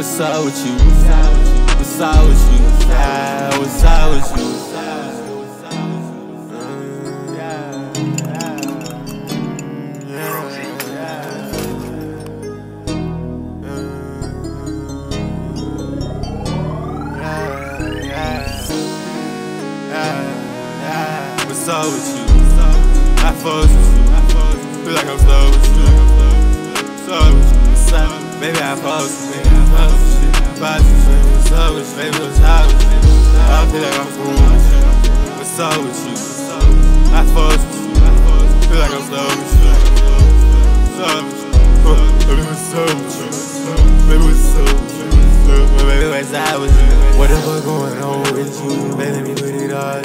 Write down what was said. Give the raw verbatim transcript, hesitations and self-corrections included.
What's up with you? What's up with you? Ah, what's up with you? What's up with you? I fuck with you. Feel like I'm slow with you. What's up with you? What's up? Baby, I fuck with you. Baby, I fuck with you. Fuck with you. What's up with you? Baby, what's up with you? I feel like I'm cool with you. What's up with you? I fuck with you. Feel like I'm slow with you. What's up with you? Baby, what's up with you? Baby, what's up with you? Baby, what's up with you? Whatever going on with you? Baby, let me put it all